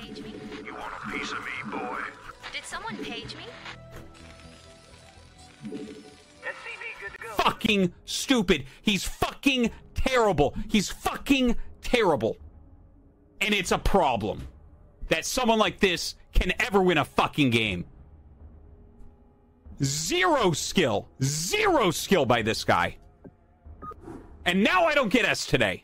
page me? You want a piece of me, boy? Did someone page me? SCV, good to go. Fucking stupid. He's fucking terrible. He's fucking terrible. And it's a problem that someone like this can ever win a fucking game. Zero skill. Zero skill by this guy. And now I don't get S today.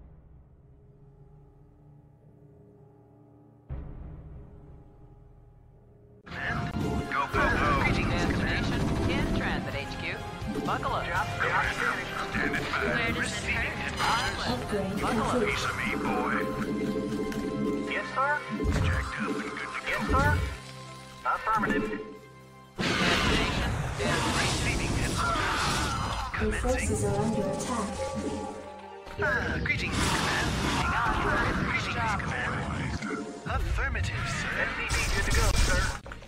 Go, go, go. Greetings, destination. In transit HQ. Buckle up. Standing by. Receiving inbox. Buckle up. Piece of me, boy. Yes, sir? Jacked up and good to go. Yes, sir? Affirmative. Destination is Receiving inbox. Your forces are under attack. Greetings, Command. hang on. Greetings, Command. Affirmative, sir. SCV, good to go, sir.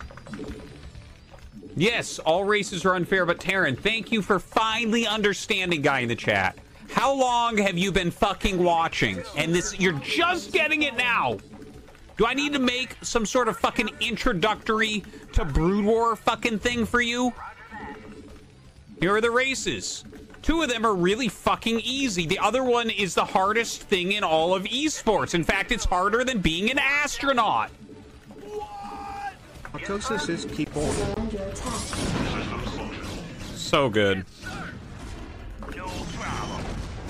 Yes, all races are unfair, but Taryn, thank you for finally understanding, guy in the chat. How long have you been fucking watching? And this, you're just getting it now. Do I need to make some sort of fucking introductory to Broodwar fucking thing for you? Here are the races. 2 of them are really fucking easy. The other one is the hardest thing in all of esports. In fact, it's harder than being an astronaut. Artosis is keyboard. Are under attack. So good. No problem.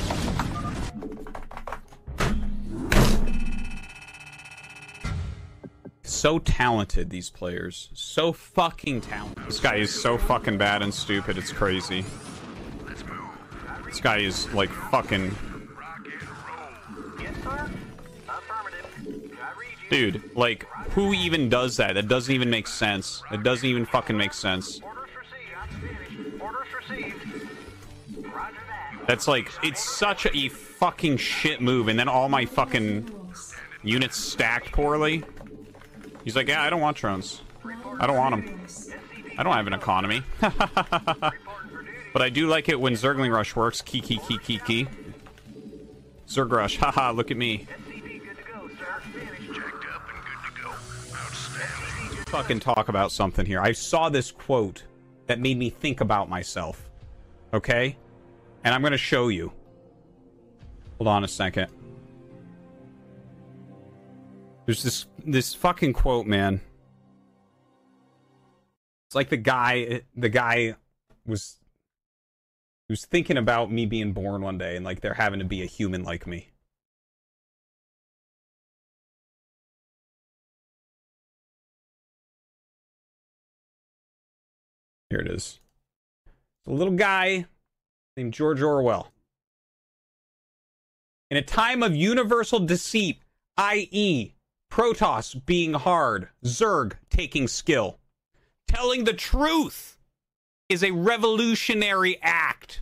So talented, these players. So fucking talented. This guy is so fucking bad and stupid, it's crazy. Let's move. This guy is like fucking... Rock and roll. Yes, sir? Affirmative. I read you. Dude, like, who even does that? That doesn't even make sense. It doesn't even fucking make sense. Orders received. I'm finished. Orders received. Roger that. That's like, it's such a fucking shit move, and then all my fucking units stacked poorly. He's like, yeah, I don't want drones. I don't want them. I don't have an economy. But I do like it when Zergling Rush works. Key. Zerg Rush, haha, look at me. SCV, good to go, sir. Finished. Jacked up and good to go. Outstanding. Fucking talk about something here. I saw this quote that made me think about myself. Okay? And I'm gonna show you. Hold on a second. There's this fucking quote, man. It's like the guy was thinking about me being born one day and like there having to be a human like me. Here it is. A little guy named George Orwell. In a time of universal deceit, i.e., Protoss being hard, Zerg taking skill, telling the truth is a revolutionary act.